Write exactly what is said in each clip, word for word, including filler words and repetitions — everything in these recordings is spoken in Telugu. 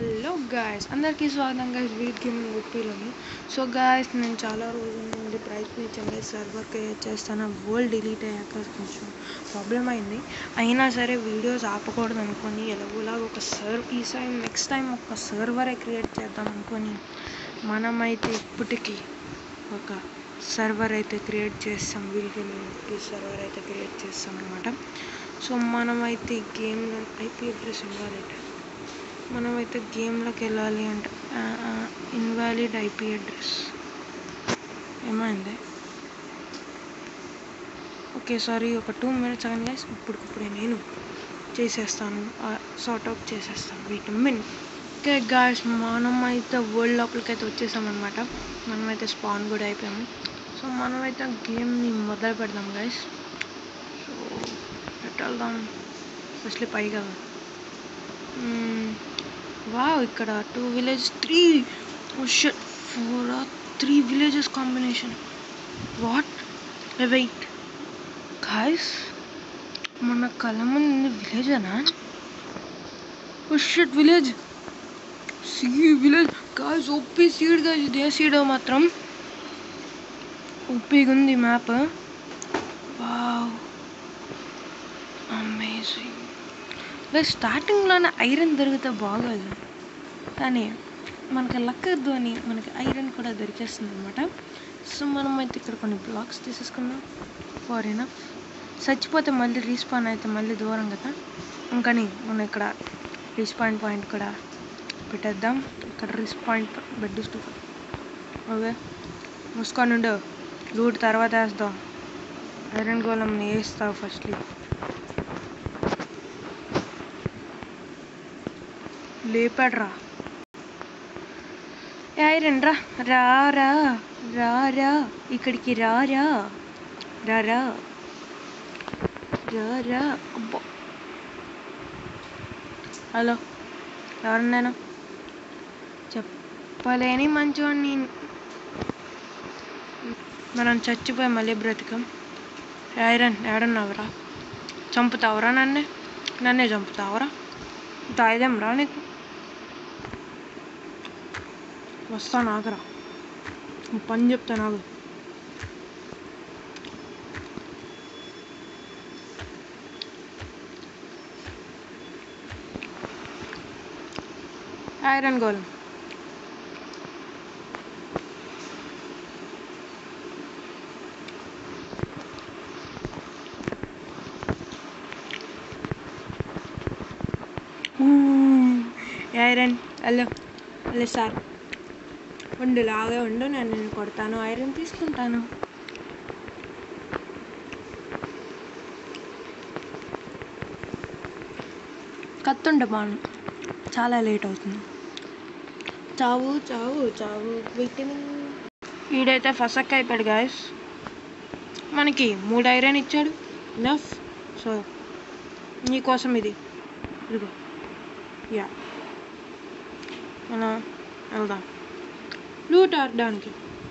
హలో గాయస్, అందరికీ స్వాగతం గాయస్ వీక్ గేమింగ్ ఓపీలోని. సో గాయస్, నేను చాలా రోజుల నుండి ప్రయత్నించండి సర్వర్ క్రియేట్ చేస్తాను. వరల్డ్ డిలీట్ అయ్యాక కొంచెం ప్రాబ్లం అయింది. అయినా సరే వీడియోస్ ఆపకూడదు అనుకొని ఎలాగోలా ఒక సర్వ్ ఈసారి నెక్స్ట్ టైం ఒక సర్వరే క్రియేట్ చేద్దాం అనుకొని మనమైతే ఇప్పటికీ ఒక సర్వర్ అయితే క్రియేట్ చేస్తాం. వీక్ గేమింగ్కి సర్వర్ అయితే క్రియేట్ చేస్తాం అనమాట. సో మనమైతే గేమ్లో ఐపీ అడ్రస్ ఇవ్వాలి. మనమైతే గేమ్లోకి వెళ్ళాలి అంటే ఇన్వాలిడ్ ఐపీ అడ్రస్ ఏమైంది? ఓకే సారీ, ఒక టూ మినిట్స్ అవ్వండి గైస్. ఇప్పటికిప్పుడే నేను చేసేస్తాను, సార్ట్ అవుట్ చేసేస్తాను. Wait minute. ఓకే గాయస్, మనమైతే వరల్డ్ లోపలికి అయితే వచ్చేసామన్నమాట. మనమైతే స్పాన్ కూడా అయిపోయాము. సో మనమైతే గేమ్ని మొదలు పెడదాం గైస్. సో ఎట్ వెళ్దాం? ఫస్ట్లీ పై కదా. వావ్, ఇక్కడ టూ విలేజ్ త్రీ షట్ four three villages combination. What? Wait guys, మన కళ్ళ ముందు విలేజ్ అనా? షట్ village, see village guys. OP seed guys, ఇదే సీడ్ మాత్రం ఓపీగా ఉంది మ్యాప్. Wow, amazing. స్టార్టింగ్లోనే ఐరన్ దొరికితే బాగోదు, కానీ మనకి లక్కద్దు అని మనకి ఐరన్ కూడా దొరికేస్తుంది అనమాట. సో మనం అయితే ఇక్కడ కొన్ని బ్లాక్స్ తీసేసుకున్నాం. Far enough. చచ్చిపోతే మళ్ళీ రీస్పాన్ అయితే మళ్ళీ దూరం కదా, అందుకని మనం ఇక్కడ రీస్పాన్ పాయింట్ కూడా పెట్టేద్దాం. ఇక్కడ రీస్పాన్ బెడ్ స్టూఫ్. ఓకే, మూసుకొని ఉండు, లూట్ తర్వాత వేస్తాం. ఐరన్ గోళంని వేస్తావు ఫస్ట్లీ. లేపాడ్రా ఐరన్. రా రా రా రా రా ఇక్కడికి రా రా రా రా రా రా అబ్బా. హలో, ఎవరన్నా? చెప్పలేని మంచోడిని. మనం చచ్చిపోయి మళ్ళీ బ్రతికం. ఐరన్ ఏడన్నావురా? చంపుతావురా నన్నే? నన్నే చంపుతావురా? తాయిదేం రా నీకు? వస్తా నాగరా, పని చెప్తా నాకు. ఐరన్ గోల్ ఐరన్. హలో హలో సార్, ఉండు, లాగే ఉండు, నేను నేను కొడతాను, ఐరన్ తీసుకుంటాను. కత్తుండ బాను, చాలా లేట్ అవుతుంది. చావు చావు చావు. విటమిన్ వీడైతే ఫసక్ అయిపోయాడు గాయస్. మనకి మూడు ఐరన్ ఇచ్చాడు, నఫ్. సో నీకోసం ఇది, ఇదిగో. యా, మనం వెళ్దాం లూట్ ఆడడానికి.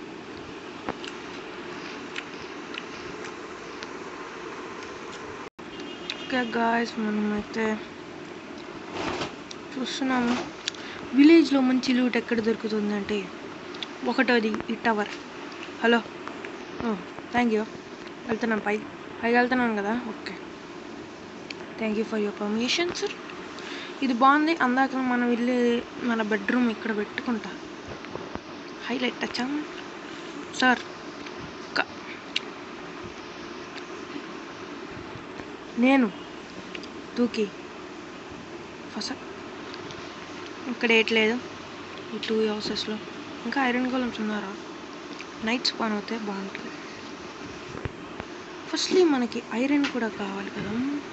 ఓకే గాయస్, మనమైతే చూస్తున్నాము విలేజ్లో మంచి లూట్ ఎక్కడ దొరుకుతుందంటే ఒకటోది ఈ టవర్. Hello, thank you. వెళ్తున్నాను పై పైకి వెళ్తున్నాను కదా. Okay, thank you for your permission sir. ఇది బాగుంది. అందాక మనం వెళ్ళి మన బెడ్రూమ్ ఇక్కడ పెట్టుకుంటా. హైలైట్ వచ్చా సార్? నేను దూకి ఫస ఇక్కడ ఏట్లేదు ఈ టూ హౌసెస్లో. ఇంకా ఐరన్ గోళమ్స్ ఉన్నారా? నైట్ స్పాన్ అవుతే బాగుంటుంది. ఫస్ట్లీ మనకి ఐరన్ కూడా కావాలి కదా.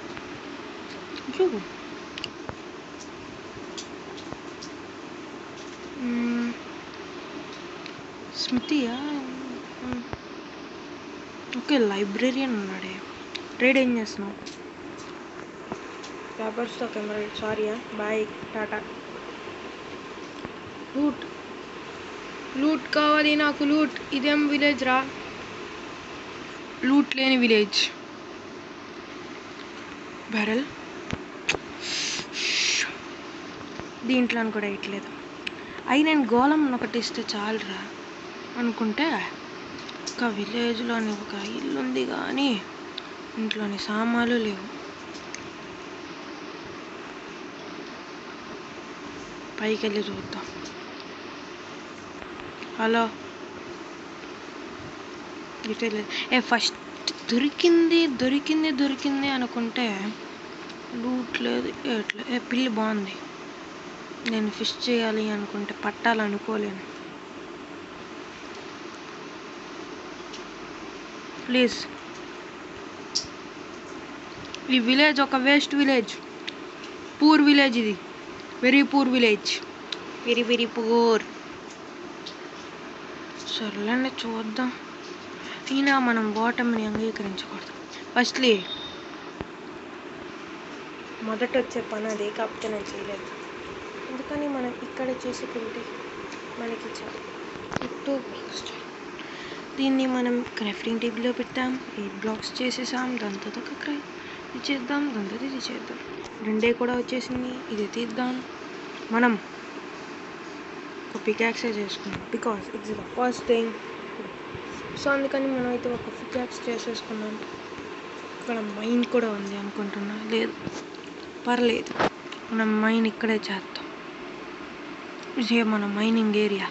స్మితియా? ఓకే, లైబ్రేరియన్ ఉన్నాడే. ట్రేడ్ ఏం చేస్తున్నావు? పేపర్స్తో కెమెరా. సారీయా, బాయ్, టాటా. లూట్ లూట్ కావాలి నాకు, లూట్. ఇదేం విలేజ్ రా? లూట్ లేని విలేజ్. బ్యారెల్ దీంట్లో కూడా ఇట్లేదు. ఐరన్ గోళం ఒకటి ఇస్తే చాలురా అనుకుంటే ఒక విలేజ్లోని ఒక ఇల్లు ఉంది కానీ ఇంట్లోని సామాన్లు లేవు. పైకి వెళ్ళి చూద్దాం. హలో, ఇటే లేదు. ఏ ఫస్ట్ దొరికింది దొరికింది దొరికింది అనుకుంటే లూట్ లేదు, ఏట్లేదు. ఏ పిల్లి బాగుంది. నేను ఫిష్ చేయాలి అనుకుంటే పట్టాలనుకోలేను. ప్లీజ్, ఈ విలేజ్ ఒక వేస్ట్ విలేజ్, పూర్ విలేజ్. ఇది very poor village, very very poor. సర్లేండి చూద్దాం. అయినా మనం ఓటమిని అంగీకరించకూడదు. ఫస్ట్లీ మొదట వచ్చే పని అది, కాకపోతే నేను చేయలేదు. అందుకని మనం ఇక్కడ చేసుకుంటే మనకి చాలా టూ బ్లాక్స్. దీన్ని మనం క్రాఫ్టింగ్ టేబుల్లో పెట్టాం, ఎయిట్ బ్లాక్స్ చేసేసాం. దాని తర్వాత ఒక క్రై ఇది చేద్దాం, దాని తర్వాత ఇది చేద్దాం. రెండే కూడా వచ్చేసింది. ఇది తీద్దాం. మనం ఒక పికాక్సే చేసుకున్నాం because it's the first thing. So అందుకని మనం అయితే ఒక పికాక్స్ చేసేసుకున్నాం. ఇక్కడ మైన్ కూడా ఉంది అనుకుంటున్నా, లేదు పర్లేదు, మనం మైన్ ఇక్కడే చేద్దాం. ఇదే మన మైనింగ్ ఏరియా.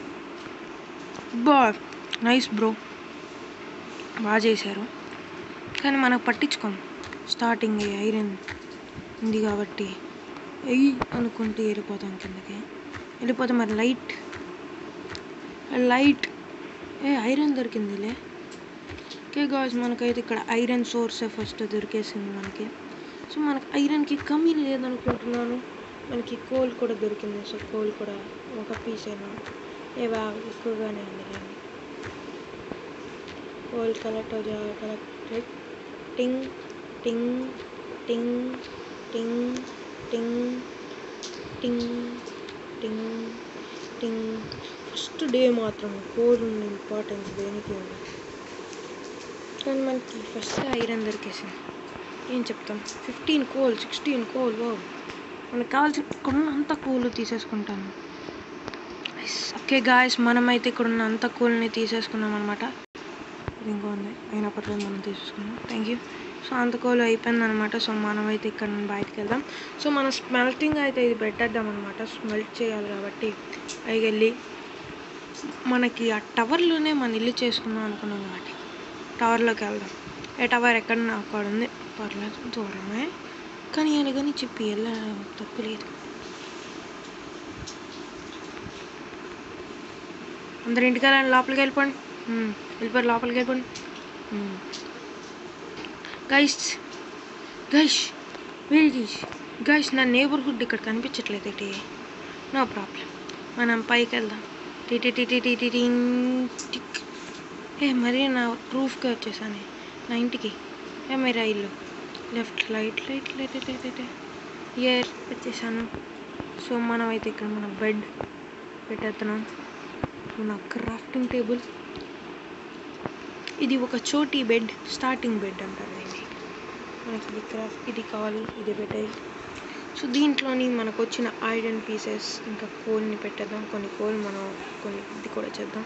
బా నైస్ బ్రో, బాగా చేశారు. కానీ మనకు పట్టించుకోం. స్టార్టింగ్ ఐరన్ ఉంది కాబట్టి ఎయ్ అనుకుంటూ వెళ్ళిపోతాం కిందకి. వెళ్ళిపోతే మరి లైట్ లైట్ ఏ ఐరన్ దొరికిందిలే. ఓకే గాయ్స్, మనకైతే ఇక్కడ ఐరన్ సోర్సే ఫస్ట్ దొరికేసింది మనకి. సో మనకి ఐరన్కి కమ్మీ లేదనుకుంటున్నాను. మనకి కోల్ కూడా దొరికింది. సో కోల్ కూడా ఒక పీస్ అయినా ఏవా ఎక్కువగానే ఉంది. కోల్ కలెక్ట్ కలెక్ట్ టింగ్ టింగ్ టింగ్ టింగ్ టింగ్ టింగ్ టింగ్ టింగ్. ఫస్ట్ డే మాత్రం కోల్ ఉన్న ఇంపార్టెన్స్ దేనికి ఉంది, కానీ మనకి ఫస్ట్ ఐరన్ దొరికేసింది. ఏం చెప్తాం, ఫిఫ్టీన్ కోల్ సిక్స్టీన్ కోల్ ఓ మనకు కావాల్సిన ఇక్కడున్న అంత కోల్ తీసేసుకుంటాను. ఓకే గాయస్, మనమైతే ఇక్కడున్న అంత కోల్ని తీసేసుకున్నాం అనమాట. ఇంకో ఉంది అయినా పర్లేదు, మనం తీసేసుకున్నాం. Thank you. సో అంత కోల్ అయిపోయింది అనమాట. సో మనమైతే ఇక్కడ నుండి బయటకు వెళ్దాం. సో మనం స్మెల్టింగ్ అయితే ఇది పెట్టేద్దాం అనమాట. స్మెల్ట్ చేయాలి కాబట్టి పైకి వెళ్ళి మనకి ఆ టవర్లోనే మన ఇల్లు చేసుకుందాం అనుకున్నాం కాబట్టి టవర్లోకి వెళ్దాం. ఏ టవర్ ఎక్కడన్నా అక్కడ ఉంది, పర్లేదు దూరమే, కానీ అలాగని చెప్పి వెళ్ళ తప్పు లేదు. అందరు ఇంటికి వెళ్ళండి, లోపలికి వెళ్ళిపోండి, వెళ్ళిపోయి లోపలికి వెళ్ళిపోండి. Guys guys very guys guys నా నేబర్హుడ్ ఇక్కడ కనిపించట్లేదు ఏంటి? నో ప్రాబ్లం, మనం పైకి వెళ్దాం. టిటి టిటి టిటి టిక్. ఏ మరీ నా ప్రూఫ్కి వచ్చేసాను నా ఇంటికి. ఏ మరి ఇల్లు left light light light light light ఇయర్ వచ్చేసాను. సో మనం అయితే ఇక్కడ మన బెడ్ పెట్టేస్తున్నాం. మన క్రాఫ్టింగ్ టేబుల్ ఇది ఒక చోటీ బెడ్, స్టార్టింగ్ బెడ్ అంటారు దీన్ని. మనకి ఇది క్రాఫ్ట్ ఇది కావాలి, ఇది పెట్టాయి. సో దీంట్లోని మనకు వచ్చిన ఐరన్ పీసెస్ ఇంకా కోల్ని పెట్టేద్దాం. కొన్ని కోల్ మనం కొన్ని ఇది కూడా చేద్దాం.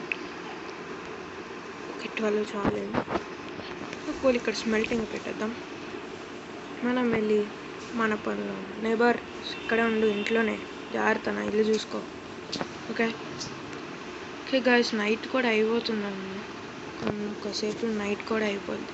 ఒక ట్వెల్వ్ చాలేదు. కోల్ ఇక్కడ స్మెల్టింగ్ పెట్టేద్దాం. మనం వెళ్ళి మన పనులు నేబర్ ఇక్కడ ఉండు, ఇంట్లోనే జాగ్రత్త, నా ఇల్లు చూసుకో. ఓకే ఓకే గాయస్, నైట్ కూడా అయిపోతున్నాను. కొద్దిసేపు నైట్ కూడా అయిపోద్ది,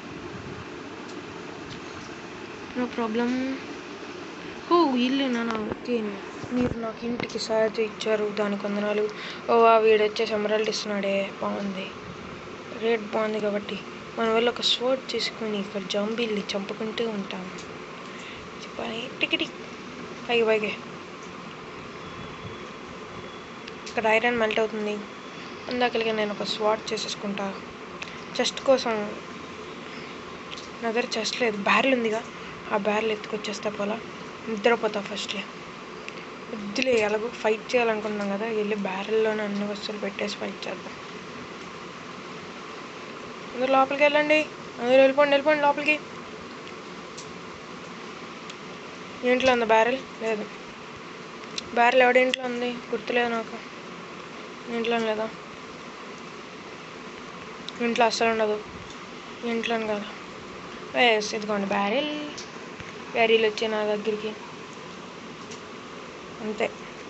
నో ప్రాబ్లం. ఓ ఇల్లేనా? ఓకే, మీరు నాకు ఇంటికి సహాయం ఇచ్చారు, దానికి వందనాలు. ఓ ఆ వీడు వచ్చేసి ఎమరాల్డ్ ఇస్తున్నాడే, బాగుంది, రేట్ బాగుంది. కాబట్టి మనం వెళ్ళి ఒక స్వర్డ్ చేసుకొని ఇక్కడ జంబీల్ని చంపుకుంటూ ఉంటాము. చెప్పని టికెట్ పైకి పైకి ఇక్కడ ఐరన్ మెల్ట్ అవుతుంది. అందాకలిగా నేను ఒక స్వాట్ చేసేసుకుంటా. చెస్ట్ కోసం నా దగ్గర చెస్ట్ లేదు, బ్యారెల్ ఉందిగా, ఆ బ్యారెల్ ఎత్తుకొచ్చేస్తా. పోలా నిద్రపోతా ఫస్ట్లే. వద్దులే, ఎలాగో ఫైట్ చేయాలనుకుంటున్నాం కదా, వెళ్ళి బ్యారెల్లోనే అన్ని వస్తువులు పెట్టేసి ఫైట్ చేద్దాం. అందరూ లోపలికి వెళ్ళండి, అందరూ వెళ్ళిపోండి వెళ్ళిపోండి లోపలికి. ఇంట్లో ఉంది బ్యారెల్? లేదు. బ్యారెల్ ఎవడి ఇంట్లో ఉంది గుర్తులేదు నాకు. ఇంట్లో లేదా? ఇంట్లో అస్సలు ఉండదు. ఇంట్లో కదా. వేస్ ఇదిగోండి బ్యారెల్. బ్యారెల్ వచ్చే నా దగ్గరికి అంతే.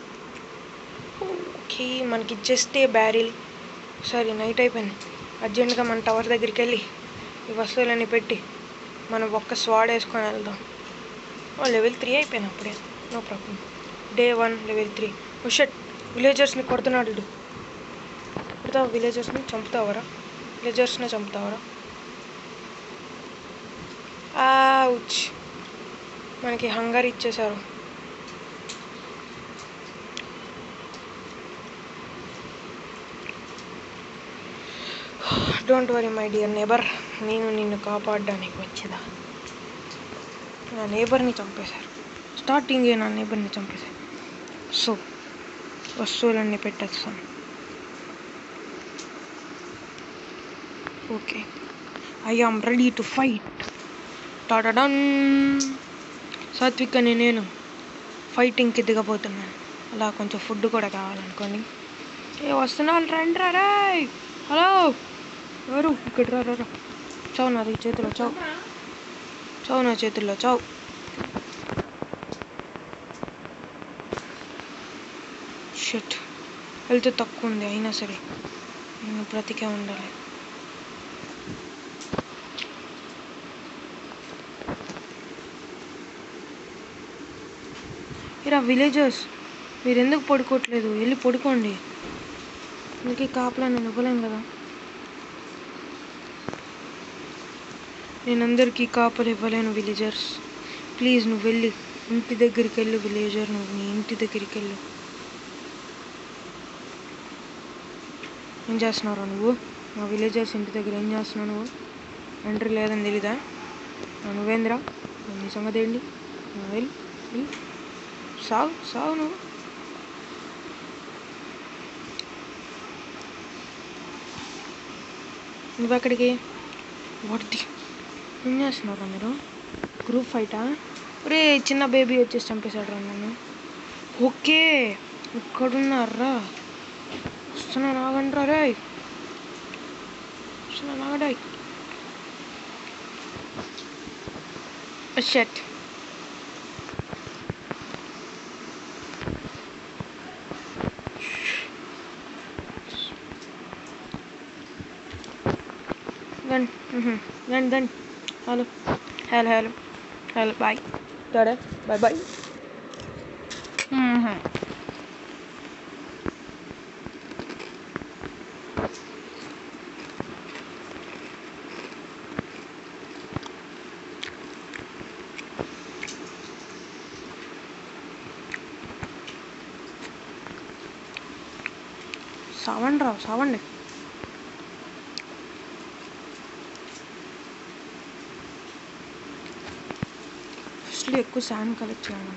ఓకే మనకి ఇచ్చేస్తే బ్యారెల్. సరే నైట్ అయిపోయింది. అర్జెంటుగా మన టవర్ దగ్గరికి వెళ్ళి ఈ వస్తువులన్నీ పెట్టి మనం ఒక్క స్వాడ్ వేసుకొని వెళ్దాం. లెవెల్ త్రీ అయిపోయాను అప్పుడే. No problem. Day one level three. ఓ షట్, విలేజర్స్ని కొడుతున్నాడు. కొడతావా? విలేజర్స్ని చంపుతావరా? విలేజర్స్ని చంపుతావరా? ఆవుచ్, మనకి హంగర్ ఇచ్చేశారు. Don't worry my dear neighbour, నేను నిన్ను కాపాడడానికి వచ్చేదా. నా నేబర్ని చంపేశారు. స్టార్టింగే నా నేబర్ని చంపేశారు. సో వస్తువులన్నీ పెట్టేస్తాను. Okay, I am ready to fight. టాడన్. సాత్విక్ అని నేను ఫైటింగ్కి దిగబోతున్నాను. అలా కొంచెం ఫుడ్ కూడా కావాలనుకోండి. ఏ వస్తున్నాను, రండి రా. హలో, ఎవరు ఇక్కడ? రా రా. చావు నాది చేతిలో, చావు చావు నా చేతుల్లో, చావు. షట్, హెల్త్ తక్కువ ఉంది అయినా సరే నేను బ్రతికే ఉండాలి. ఇరా విలేజర్స్, మీరు ఎందుకు పడుకోవట్లేదు? వెళ్ళి పడుకోండి. మీకు కాపలా నేను ఇవ్వలేను కదా. నేను అందరికీ కాపలు ఇవ్వలేను విలేజర్స్. ప్లీజ్ నువ్వు వెళ్ళి ఇంటి దగ్గరికి వెళ్ళు. విలేజర్, నువ్వు నీ ఇంటి దగ్గరికి వెళ్ళు. ఏం చేస్తున్నావు నువ్వు? మా విలేజర్స్ ఇంటి దగ్గర ఏం చేస్తున్నావు నువ్వు? ఎంట్రీ లేదని తెలీదా? నువ్వేంద్రా, నీ సంగతి ఏంటి? వెళ్ళి వెళ్ళి సాగు సాగు నువ్వు. నువ్వెక్కడికి? వాటి ఏం చేస్తున్నారా మీరు? గ్రూప్ ఫైటా? రే చిన్న బేబీ వచ్చేసి చంపేశాడు రా నన్ను. ఓకే ఇక్కడున్నారా? వస్తున్నా, నాగండ్రా రే. వస్తున్నా, నాగడా. Shit, Done. Mm-hmm. Done, done. Hello. Hello, hello. Hello, bye. Tada. Bye, bye. Mm-hmm. సావండి రా, సావండి. ఫస్ట్లో ఎక్కువ శాండ్ కలెక్ట్ చేయాలి.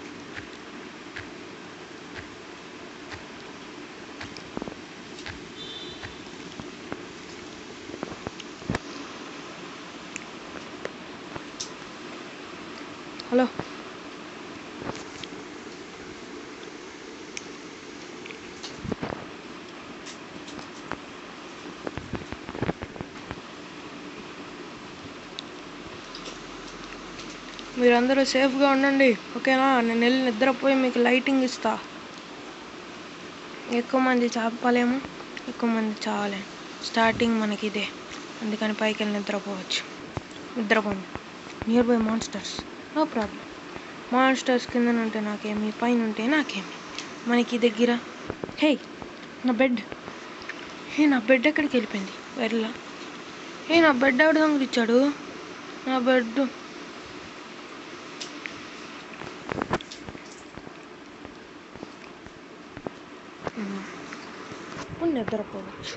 హలో, మీరందరూ సేఫ్గా ఉండండి, ఓకేనా? నేను వెళ్ళి నిద్రపోయి మీకు లైటింగ్ ఇస్తా. ఎక్కువ మంది చాపాలేమో, ఎక్కువ మంది చావలేము. స్టార్టింగ్ మనకి ఇదే, అందుకని పైకి వెళ్ళి నిద్రపోవచ్చు. నిద్రపోండి. Near by monsters, no problem. Monsters కింద ఉంటే నాకేమి, పైన ఉంటే నాకేమి. మనకి దగ్గర. హే నా బెడ్, హే నా బెడ్ ఎక్కడికి వెళ్ళిపోయింది? వెళ్ళా. హే నా బెడ్ ఎవడు దొంగలు ఇచ్చాడు? నా బెడ్ నిద్రపోవచ్చు.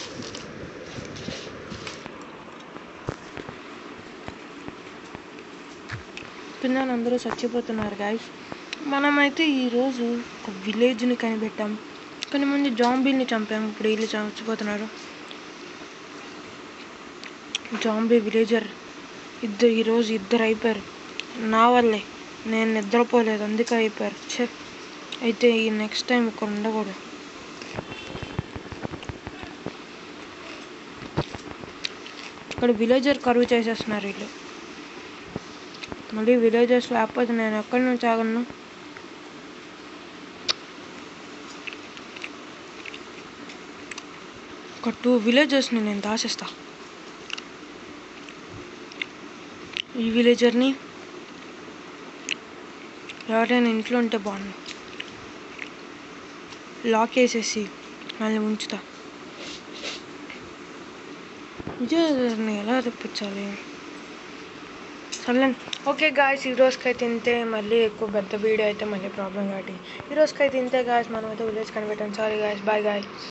పిల్లలు అందరూ చచ్చిపోతున్నారు గాయస్. మనమైతే ఈరోజు ఒక విలేజ్ని కనిపెట్టాం, కానీ ముందు జాంబీని చంపాము. ఇప్పుడు వీళ్ళు చచ్చిపోతున్నారు. జాంబీ విలేజర్ ఇద్దరు ఈరోజు ఇద్దరు అయిపోయారు. నా వల్లే, నేను నిద్రపోలేదు అందుకే అయిపోయారు. ఛే, అయితే ఈ నెక్స్ట్ టైం ఇక్కడ ఉండకూడదు. ఇక్కడ విలేజర్ కరువు చేసేస్తున్నారు వీళ్ళు. మళ్ళీ విలేజర్స్ లేకపోతే నేను ఎక్కడి నుంచి ఆగలను? ఒక టూ విలేజర్స్ని నేను దాచేస్తా. ఈ విలేజర్ని ఎవరైనా ఇంట్లో ఉంటే బాగుండు, లాక్ వేసేసి మళ్ళీ ఉంచుతా. విజయని ఎలా తెప్పించాలి? సర్లే. ఓకే గాయస్, ఈ రోజుకైతే ఇంతే. మళ్ళీ ఎక్కువ పెద్ద వీడియో అయితే మళ్ళీ ప్రాబ్లం కాబట్టి ఈ రోజుకైతే ఇంతే గాయస్. మనం అయితే విలేజ్ కనిపెట్టాం. Sorry guys, bye guys.